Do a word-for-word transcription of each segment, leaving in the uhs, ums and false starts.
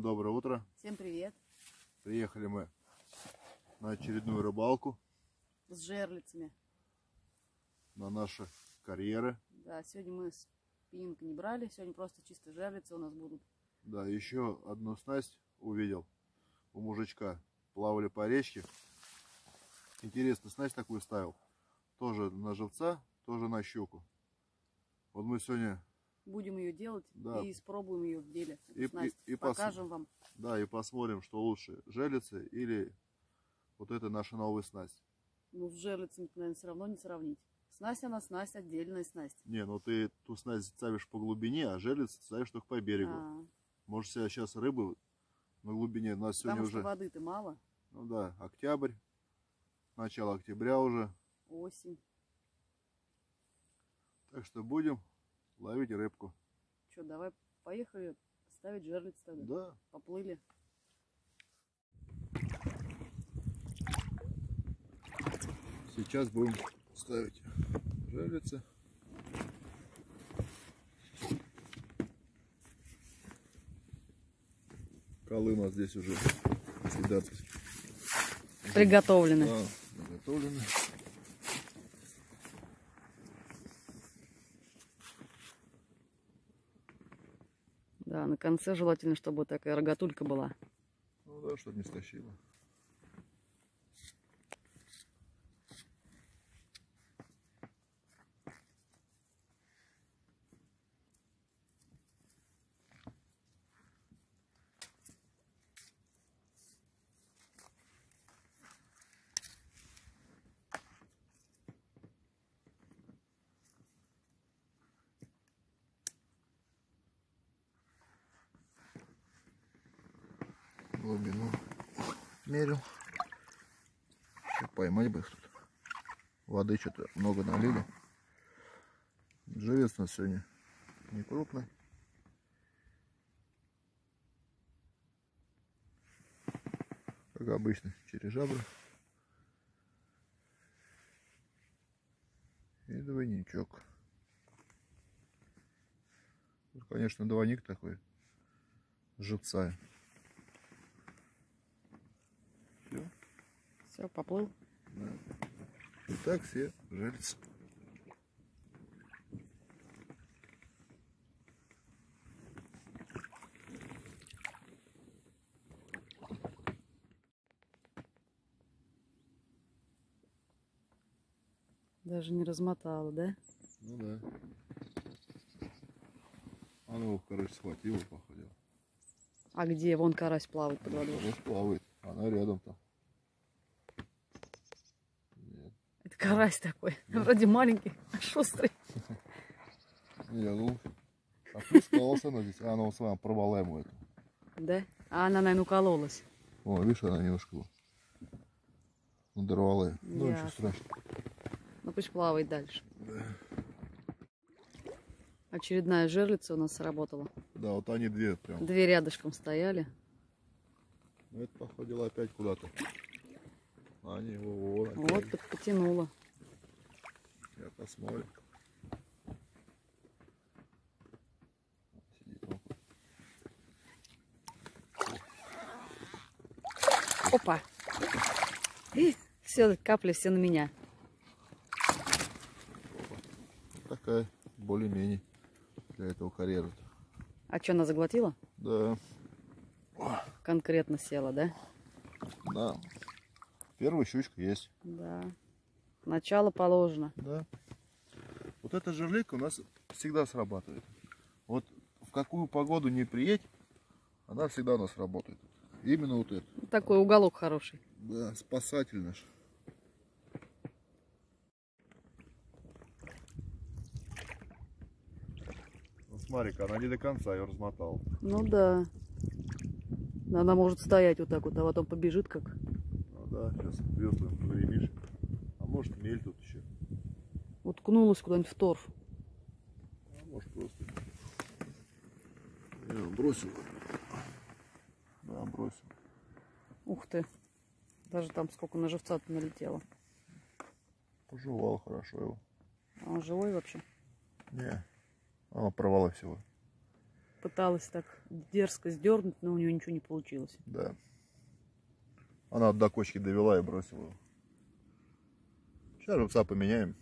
доброе утро. Всем привет. Приехали мы на очередную рыбалку. С жерлицами. На наши карьеры. Да, сегодня мы спиннинг не брали, сегодня просто чисто жерлицы у нас будут. Да, еще одну снасть увидел у мужичка. Плавали по речке. Интересно, снасть такую ставил. Тоже на живца, тоже на щуку. Вот мы сегодня... Будем ее делать, да, и испробуем ее в деле. И, и, и покажем пос... вам. Да, и посмотрим, что лучше, жерлицы или вот это наша новая снасть. Ну, с жерлицами, наверное, все равно не сравнить. Снасть она снасть, отдельная снасть. Не, ну ты ту снасть ставишь по глубине, а жерлицы ставишь только по берегу. А -а -а. Может, себя сейчас рыбы на глубине. У нас сегодня Потому уже... что воды-то мало. Ну да, октябрь, начало октября уже. Осень. Так что будем ловить рыбку. Что, давай поехали ставить жерлиц тогда. Да. Поплыли. Сейчас будем ставить жерлицы. Колы у нас здесь уже всегда приготовлены. Да, приготовлены. Да, на конце желательно, чтобы такая рогатулька была. Ну да, чтобы не стащила. Глубину мерил. Что, поймать бы их тут. Воды что-то много налили. Живец у нас сегодня не крупный. Как обычно, через жабры. И двойничок. Тут, конечно, двойник такой. Живца. Все. Все, поплыл. Да. И так все жерлицы. Даже не размотала, да? Ну да. Она его, короче, схватила, походила. А где? Вон карась плавает под водой. Карась плавает. Она рядом там. Нет. Это карась такой. Да. Вроде маленький, а шустрый. Не, ну, опускался она здесь. А она вот с вами порвала ему это. Да? А она, наверное, укололась. О, видишь, она немножко надорвала. Ну, ничего страшного. Ну, пусть плавает дальше. Да. Очередная жерлица у нас сработала. Да, вот они две прям. Две рядышком стояли. Ну, это походило опять куда-то. Они его вот, вот так потянуло. Я посмотрю. Сидит он. Опа! И все, капли все на меня. Такая, более-менее, для этого карьера. А что, она заглотила? Да. Конкретно села, да? Да. Первая щучка есть. Да. Начало положено. Да. Вот эта жерлика у нас всегда срабатывает. Вот в какую погоду не приедь, она всегда у нас работает. Именно вот это. Такой уголок хороший. Да, спасательно ж. Смотри-ка, она не до конца ее размотала. Ну да. Она может стоять вот так вот, а потом побежит как. Ну да, сейчас веслом погремишь. А может мель тут еще. Уткнулась куда-нибудь в торф. А может просто. Я бросил. Да, бросил. Ух ты. Даже там сколько на живца-то налетело. Пожевал хорошо его. А он живой вообще? Не. А, порвала всего. Пыталась так дерзко сдернуть, но у нее ничего не получилось. Да. Она до кочки довела и бросила его. Сейчас живца поменяем.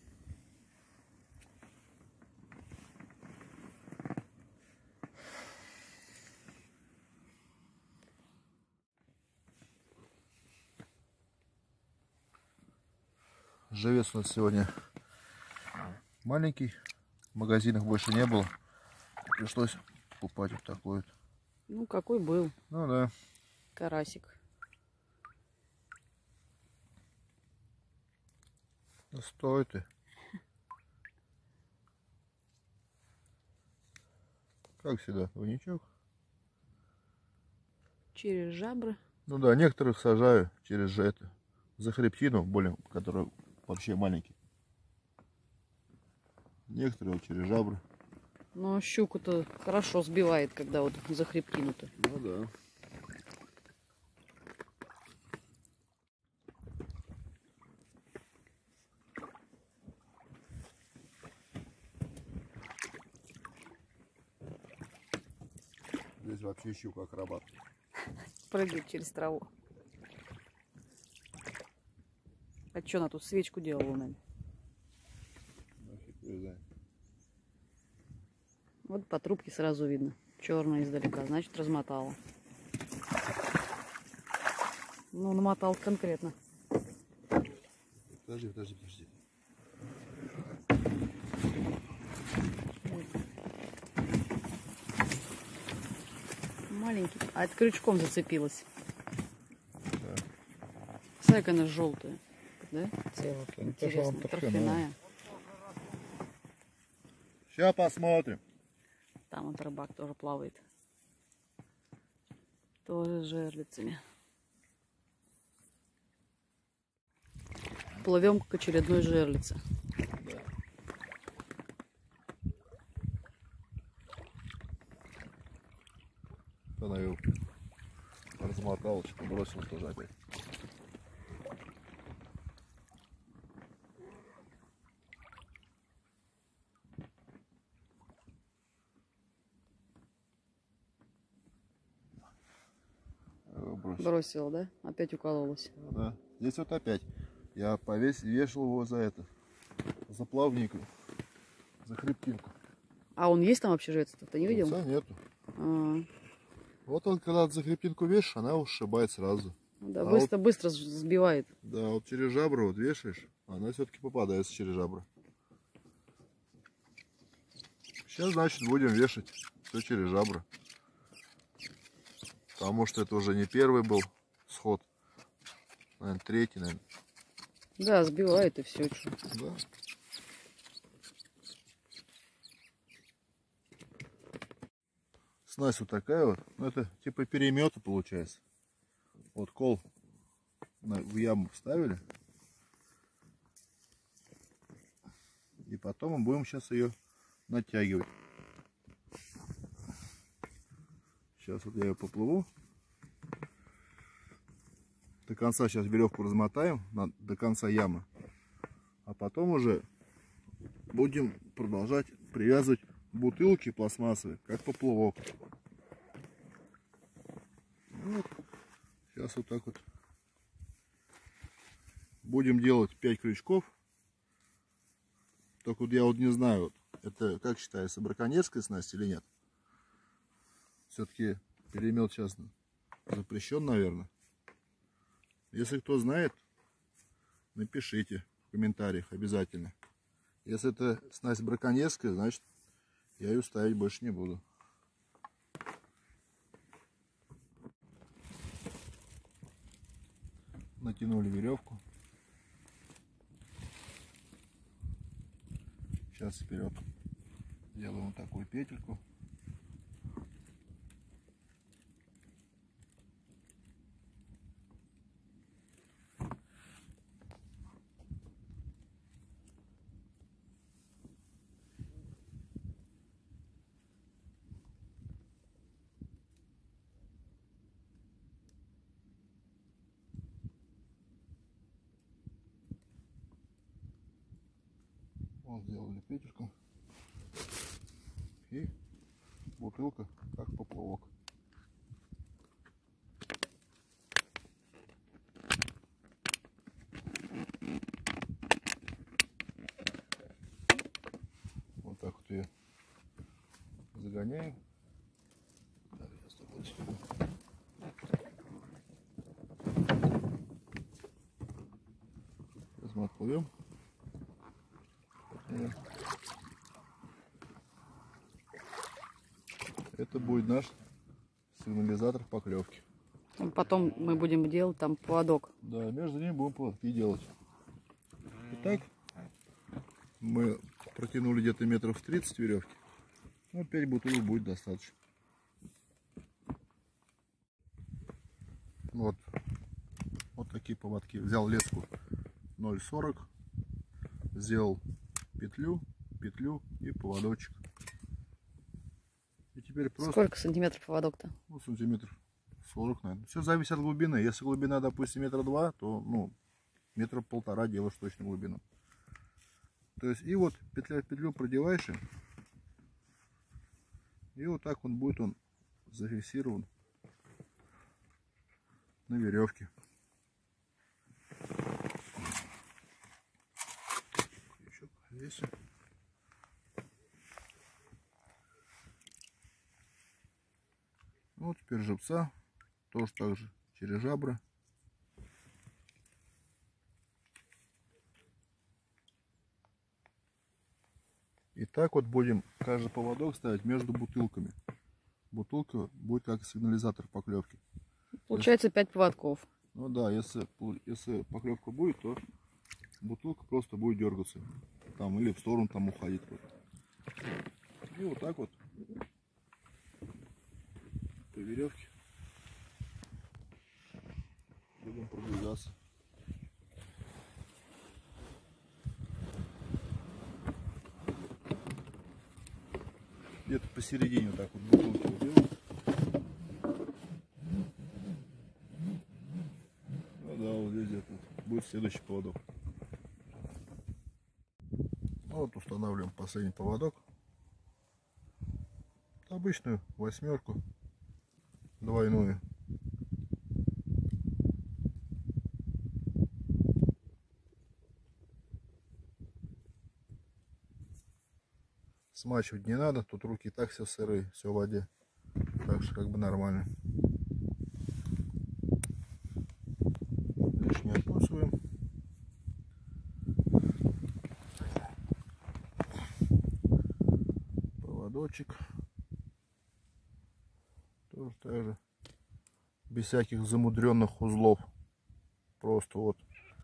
Живец у нас сегодня маленький. В магазинах больше не было. Пришлось покупать вот такой вот. Ну, какой был. Ну да. Карасик. Ну, стой ты. Как всегда, двойничок. Через жабры. Ну да, некоторых сажаю через же это, за хребтину, более, который вообще маленький. Некоторые вот через жабры. Но щуку-то хорошо сбивает, когда вот за хребтину-то. Ну да. Здесь вообще щука акробат. Прыгает через траву. А что она тут свечку делала, наверное? Вот по трубке сразу видно. Черная издалека, значит размотала. Ну, намотал конкретно. Подожди, подожди, подожди. Маленький. А это крючком зацепилась. Да. Смотри, она желтая. Да? Ну, интересно. Торфяная. Сейчас посмотрим. Там вот рыбак тоже плавает. Тоже с жерлицами. Плывем к очередной жерлице. Да. Она ее размотала, что бросила тоже опять. Бросил. Бросила, да? Опять укололась. Да. Здесь вот опять. Я повесил, вешал его за это. За плавник. За хребтинку. А он есть там вообще жец-то? Ты не видел? Жильца нету. А, Вот он, когда за хребтинку вешаешь, она ушибает сразу. да, А быстро, вот, быстро сбивает. Да, вот через жабры вот вешаешь, она все-таки попадается через жабры. Сейчас, значит, будем вешать все через жабры. Потому что это уже не первый был сход. Наверное, третий, наверное. Да, сбивает и все. Да. Снасть вот такая вот. Ну, это типа перемета получается. Вот кол в яму вставили. И потом мы будем сейчас ее натягивать. Сейчас вот я ее поплыву. До конца сейчас веревку размотаем, до конца ямы. А потом уже будем продолжать привязывать бутылки пластмассовые, как поплавок. Вот. Сейчас вот так вот будем делать пять крючков. Только вот я вот не знаю, вот, это как считается, браконьерская снасть или нет. Все-таки перемет сейчас запрещен, наверное. Если кто знает, напишите в комментариях обязательно. Если это снасть браконьерская, значит я ее ставить больше не буду. Натянули веревку. Сейчас вперед делаем вот такую петельку. Вот сделали петельку и бутылка как поплавок. Вот так вот ее загоняем. Так, я с тобой сниму. Сейчас мы отплывем. Это будет наш сигнализатор поклевки. Потом мы будем делать там поводок. Да, между ними будем поводки делать. Итак, мы протянули где-то метров тридцать веревки. Ну, пять бутылок будет достаточно. Вот. Вот такие поводки. Взял леску ноль сорок. Сделал петлю, петлю и поводочек. И теперь просто... Сколько сантиметров поводок-то? Ну, сантиметров сорок, наверное. Все зависит от глубины. Если глубина, допустим, метра два, то, ну, метра полтора делаешь точно глубину. То есть, и вот петля в петлю продеваешь, и вот так он будет он зафиксирован на веревке. Крючок здесь. Вот теперь живца тоже так же через жабры. И так вот будем каждый поводок ставить между бутылками. Бутылка будет как сигнализатор поклевки. Получается пять поводков. Ну да, если, если поклевка будет, то бутылка просто будет дергаться. Там или в сторону там уходить. Вот. И вот так вот по веревке будем продвигаться. Где-то посередине вот так вот бутылки делаем. Ну да, вот здесь где-то будет следующий поводок. Вот устанавливаем последний поводок. Обычную восьмерку двойную. Смачивать не надо, тут руки и так все сырые, все в воде. Так что как бы нормально. Лишнее откусываем. Поводочек. Тоже так же. Без всяких замудренных узлов. Просто вот.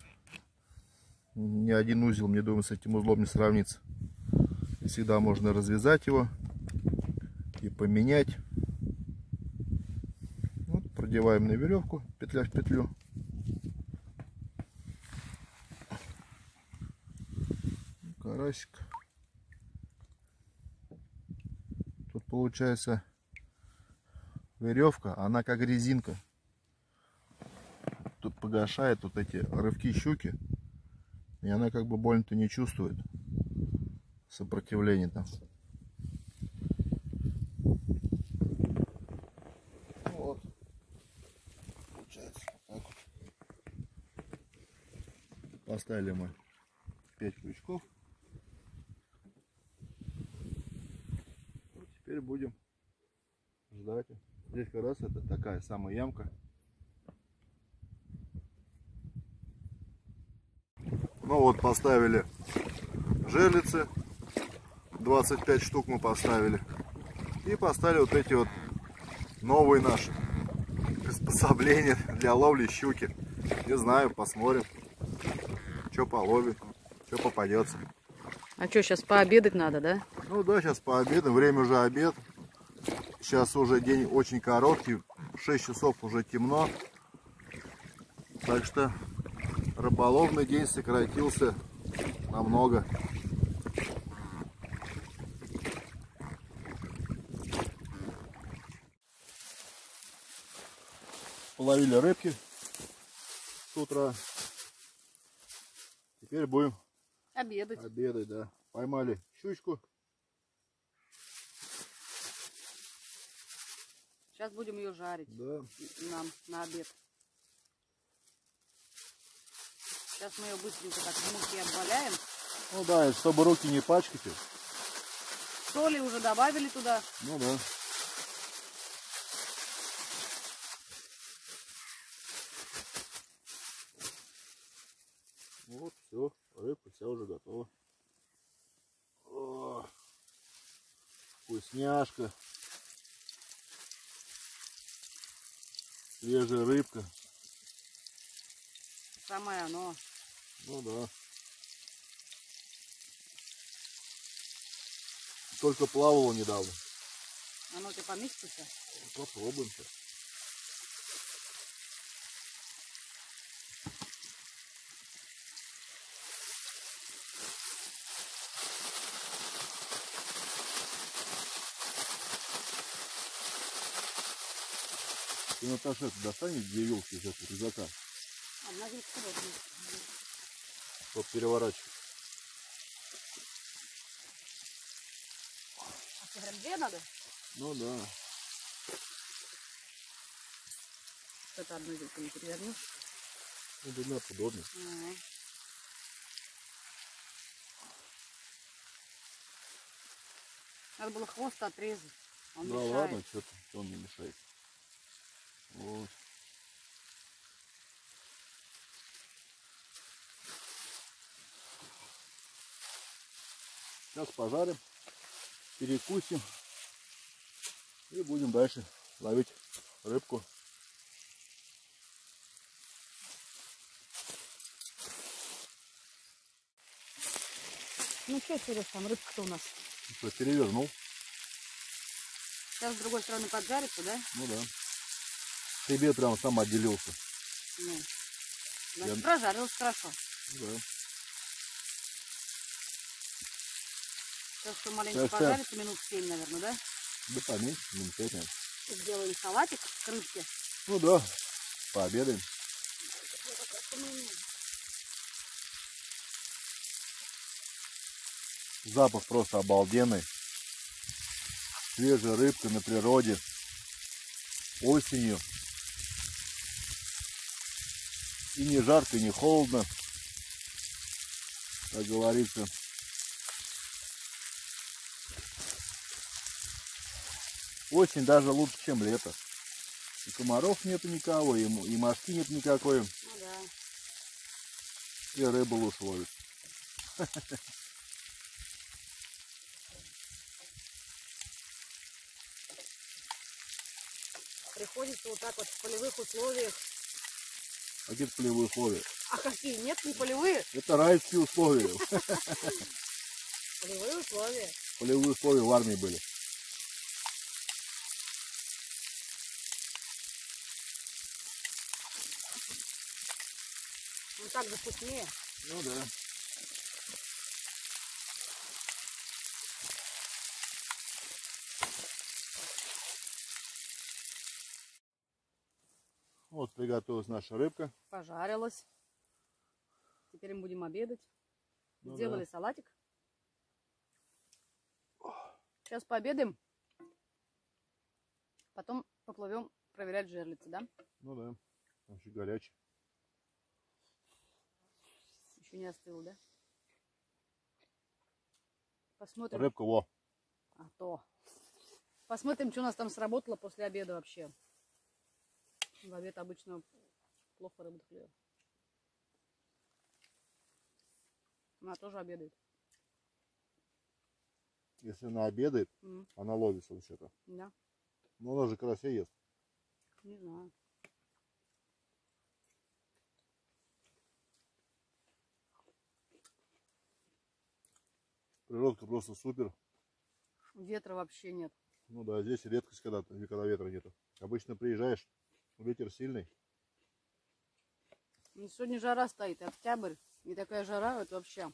Ни один узел, мне думаю, с этим узлом не сравнится. Всегда можно развязать его и поменять. Вот, продеваем на веревку, петля в петлю. Карасик. Тут получается веревка, она как резинка. Тут погашает вот эти рывки щуки. И она как бы больно-то не чувствует сопротивление там. Вот. Получается так вот. Поставили мы пять крючков. Вот теперь будем ждать. Здесь как раз это такая самая ямка. Ну вот поставили жерлицы. двадцать пять штук мы поставили. И поставили вот эти вот новые наши приспособления для ловли щуки. Не знаю, посмотрим, что половит, что попадется. А что, сейчас пообедать надо, да? Ну да, сейчас пообедаем, время уже обед. Сейчас уже день очень короткий, в шесть часов уже темно. Так что рыболовный день сократился намного. Половили рыбки с утра. Теперь будем Обедать. обедать, да. Поймали щучку. Сейчас будем ее жарить. Да. Нам на обед. Сейчас мы ее быстренько так в муке обваляем. Ну да, и чтобы руки не пачкать. Соли уже добавили туда. Ну да. Вот, все, рыбка вся уже готова. О, вкусняшка. Свежая рыбка. Самое оно. Ну да. Только плавала недавно. Оно у тебя поместится? Попробуем сейчас. Ты, Наташа, это достанешь две вилки из этого рюкзака, Одна вилка вот. чтобы переворачивать. А что, прям две надо? Ну да. Это одну вилку не перевернешь. Ну, да, надо удобно. Ага. Надо было хвост отрезать. Он Да мешает. ладно, что-то он не мешает. Вот. Сейчас пожарим, перекусим и будем дальше ловить рыбку. Ну что, Сереж, там рыбка-то у нас? Что, перевернул? Сейчас с другой стороны поджарится, да? Ну да. Тебе прям сам отделился. Ну, значит, Я... прожарилась хорошо. Да. Сейчас что маленько Сейчас, пожарится, минут семь, наверное, да? Да поменьше, минут пять, наверное. Сделаем салатик к рыбке. Ну да, пообедаем. Запах просто обалденный. Свежая рыбка на природе. Осенью. И не жарко, и не холодно. Как говорится. Осень даже лучше, чем лето. И комаров нету никого, и, и мошки нет никакой. Ну да. И рыбу лучше ловит. Приходится вот так вот в полевых условиях. А где полевые условия? А какие? Нет, не полевые. Это райские условия. Полевые условия. Полевые условия в армии были. Ну так же вкуснее. Ну да. Вот приготовилась наша рыбка. Пожарилась. Теперь мы будем обедать. Ну Сделали да. салатик. Сейчас пообедаем. Потом поплывем проверять жерлицы, да? Ну да. Он еще горячий. Еще не остыл, да? Посмотрим. Рыбка, во. А то. Посмотрим, что у нас там сработало после обеда вообще. В обед обычно плохо рыбу клюет. Она тоже обедает. Если она обедает, Mm. она ловится вообще-то. Да. Но она же карася ест. Не знаю. Природка просто супер. Ветра вообще нет. Ну да, здесь редкость, когда, когда ветра нету. Обычно приезжаешь, ветер сильный. Ну, сегодня жара стоит, октябрь. И такая жара, это вообще.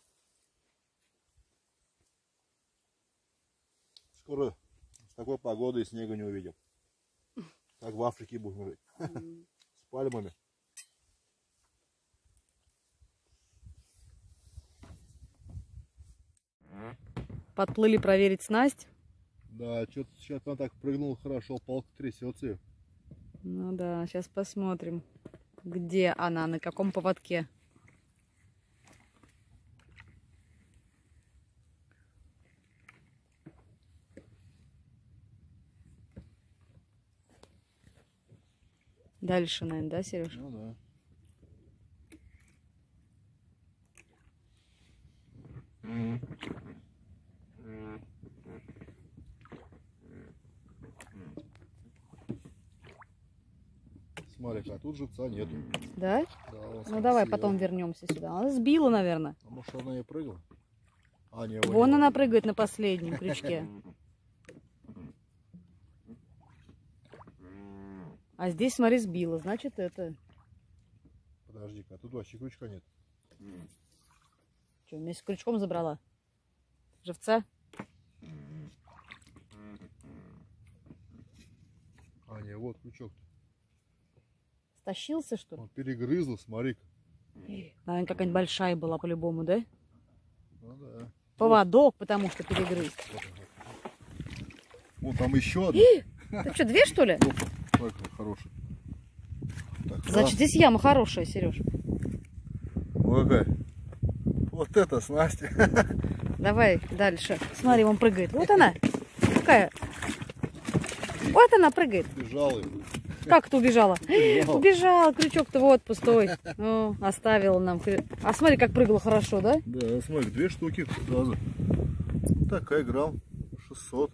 Скоро с такой погодой снега не увидим. Как в Африке будем жить. Mm. С пальмами. Подплыли проверить снасть. Да, что-то сейчас она так прыгнула хорошо, палка трясется. Ну да, сейчас посмотрим, где она, на каком поводке. Дальше, наверное, да, Сереж? Ну да. Смотри, а тут живца нету. Да? Да, он Ну давай съела. потом вернемся сюда. Она сбила, наверное. А может она и прыгала? А, не, Вон не, она не. прыгает на последнем крючке. А здесь, смотри, сбила. Значит, это... Подожди-ка, а тут вообще крючка нет. Что, вместе с крючком забрала? Живца? А, не, вот крючок. Стащился, что ли? Он перегрызла, смотри-ка. Наверное, какая-нибудь большая была по-любому, да? Ну да. Поводок, потому что перегрыз. Вон там еще одна. Ты что, две, что ли? Опа, смотри, какая хорошая. Так, Значит, раз. здесь яма хорошая, Сереж. Вот какая. Вот это снасть. Давай дальше. Смотри, он прыгает. Вот она. Какая? Вот она прыгает. Бежала. Как ты убежала? Убежала. Убежала, крючок-то вот пустой. Ну, оставила нам. крю- А смотри, как прыгала хорошо, да? Да, смотри, две штуки сразу. Такая грамм шестьсот.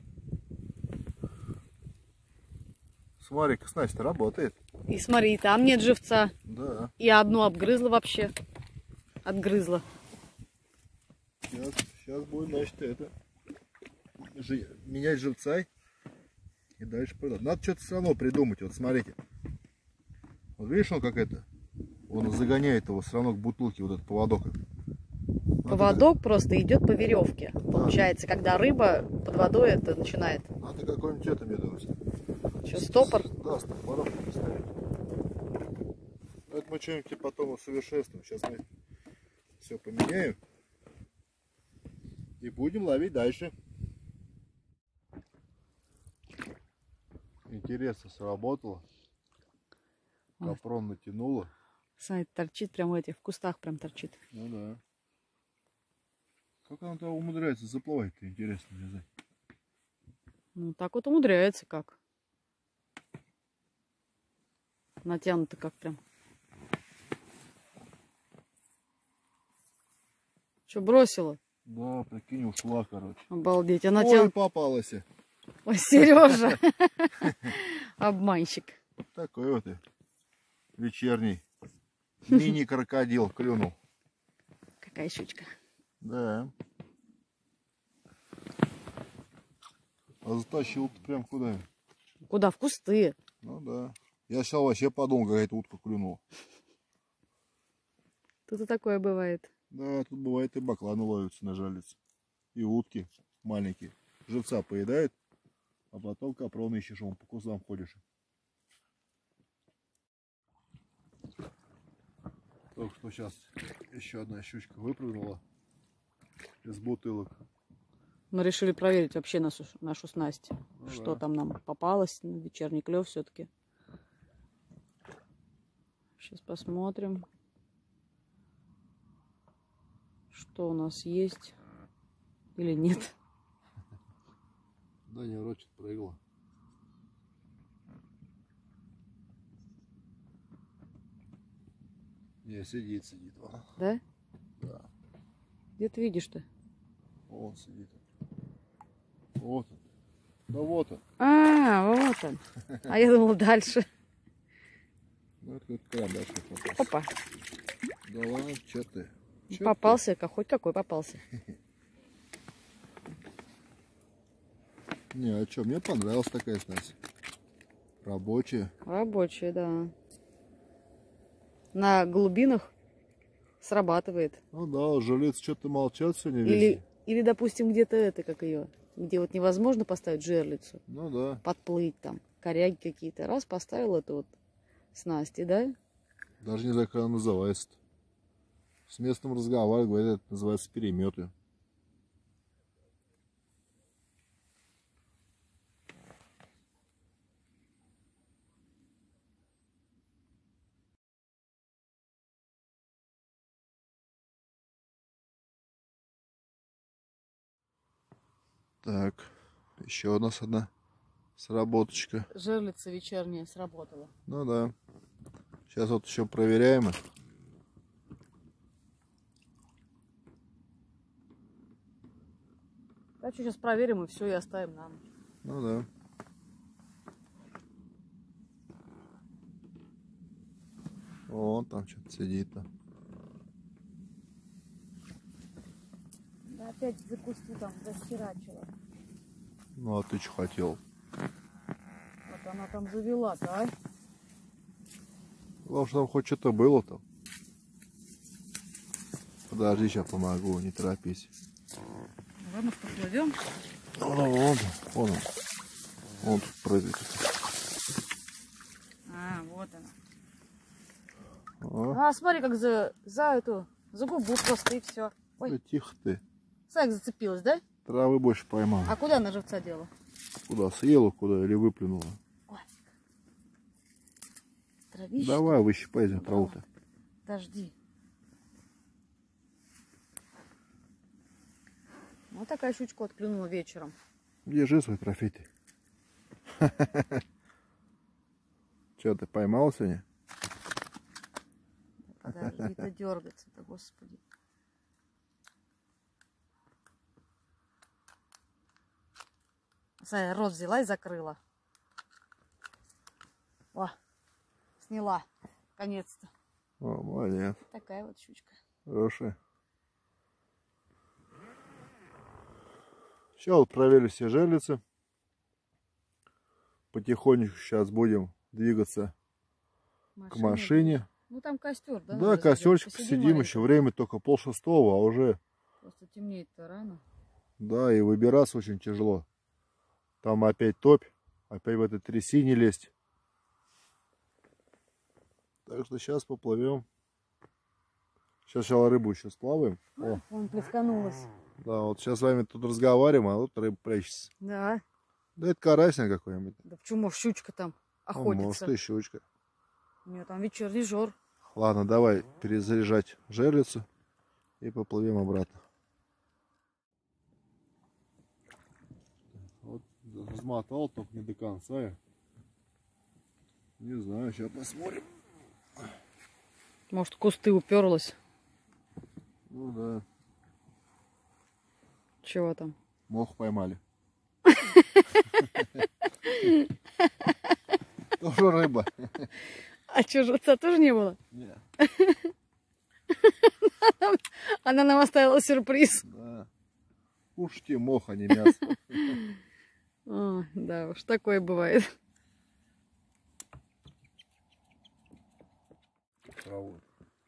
Смотри-ка, снасть работает. И смотри, там нет живца. Да. И одну обгрызла вообще. Отгрызла. Сейчас, сейчас будет, значит, это. Жи- менять живца. И дальше продать. Надо что-то все равно придумать. Вот смотрите. Вот видишь, он как это? Он загоняет его все равно к бутылке, вот этот поводок. Надо Поводок просто идет по веревке. Получается, когда рыба под водой это начинает. как- Надо какой-нибудь это, мне думается. Что, стопор? Да, стопором поставить. Это мы что-нибудь потом усовершенствуем. Сейчас мы все поменяем. И будем ловить дальше. Интересно, сработало. Ой. Капрон натянуло. Смотри, торчит прямо в этих в кустах прям торчит. Ну да. Как она там умудряется заплывать-то, интересно, не знаю. Ну так вот умудряется как. Натянуто как прям. Что, бросила? Да, прикинь, ушла, короче. Обалдеть. А Ой, натян... попалась. Ой, Сережа. Обманщик. Такой вот и вечерний мини-крокодил клюнул. Какая щучка. Да. А затащил-то прям куда? Куда? В кусты. Ну да. Я сейчас вообще подумал, какая-то утка клюнула. Тут и такое бывает. Да, тут бывает и бакланы ловятся на жалице. И утки маленькие. Живца поедают, а потом капрон ищешь, он по кустам ходишь. Только что сейчас еще одна щучка выпрыгнула из бутылок. Мы решили проверить вообще нашу, нашу снасть. Ну что да. там нам попалось. Вечерний клев все-таки. Сейчас посмотрим. Что у нас есть или нет. Да не, вроде прыгала. Не, сидит, сидит. Вон. Да? Да. Где ты видишь-то? Он сидит. Вот он. Да вот он. А, вот он. А я думала дальше. Ну, это какой-то карандаш попался. Опа. Да ладно, что ты? Чё Попался, как хоть какой попался. ты? Не, а что, мне понравилась такая снасть. Рабочая. Рабочая, да. На глубинах срабатывает. Ну да, жилец что-то молчат сегодня Или, везде. или, допустим, где-то это, как ее, где вот невозможно поставить жерлицу, Ну да. подплыть там, коряги какие-то. Раз поставил эту вот снасти, да? Даже не знаю, как она называется-то. С местным разговаривают, говорят, это называется переметы. Так, еще у нас одна сработочка. Жерлица вечерняя сработала. Ну да. Сейчас вот еще проверяем их. Да, что, сейчас проверим и все, и оставим на ночь. Ну да. Вон там что-то сидит-то. Да опять за кусты там захерачила. Ну а ты что хотел? Вот она там завела-то, а? Потому что там хоть что-то было там. Подожди, сейчас помогу, не торопись. Ладно, поплывем. Ну, ну, вон, вон он. Вон тут прыгает. А, вот она. О, А, смотри, как за, за эту, за губу просто и все. Ой, да тихо ты. Сак зацепилась, да? Травы больше поймал. А куда она живца дела? Куда? Съела куда или выплюнула? Ой. Травище. Давай, выщипай за Ну, траву-то. Подожди. Вот такая щучка отклюнула вечером. Держи свой трофей ты. Че, ты поймал сегодня? Подожди-то дергаться-то, господи. Смотри, рот взяла и закрыла. О, сняла. Наконец-то. О, молодец. Такая вот щучка. Хорошая. Сейчас вот проверили все жерлицы. Потихонечку сейчас будем двигаться Машина к машине. Ну там костер, да? Да, надо костерчик посидим посидим маленько. еще. Время только пол шестого, а уже, Просто темнеет-то рано. да, и выбираться очень тяжело. Там опять топь, опять в этой трясине лезть. Так что сейчас поплывем. Сейчас сначала рыбу еще сплаваем. О, Вон плесканулась. да, вот сейчас с вами тут разговариваем, а тут рыба прячется. Да. Да это карасик какой-нибудь. Да почему щучка там А охотится? может и щучка. У нее там вечерний жор. Ладно, давай перезаряжать жерлицу и поплывем обратно. Вот размотал, только не до конца я. Не знаю, сейчас посмотрим. Может, в кусты уперлась. Ну да, Чего там? мох поймали. Тоже рыба. А что, живца тоже не было? Не. Она нам оставила сюрприз. Да. Кушайте мох, а не мясо. А, да уж, такое бывает. Траву.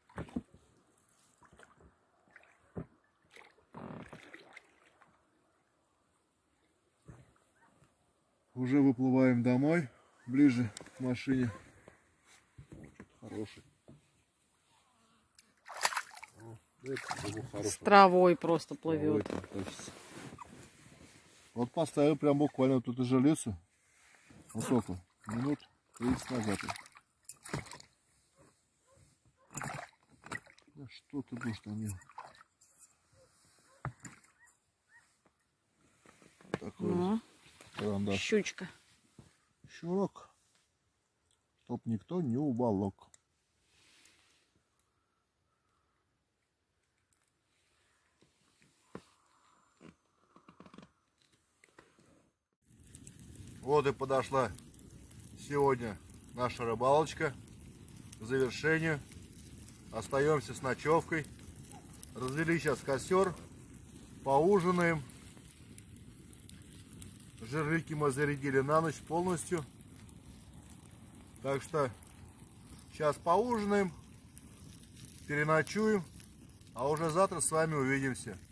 Уже выплываем домой, ближе к машине. Хороший. О, это хороший. С травой просто Травой плывет. там тащится. Вот поставил прям буквально тут и жерлицу. Вот сколько? Минут тридцать назад. Да что ты будешь там делать? Такой Ну, карандаш. щучка. Щурок. Чтоб никто не уволок. Вот и подошла сегодня наша рыбалочка к завершению. Остаемся с ночевкой. Развели сейчас костер. Поужинаем. Жерлики мы зарядили на ночь полностью. Так что сейчас поужинаем, переночуем, а уже завтра с вами увидимся.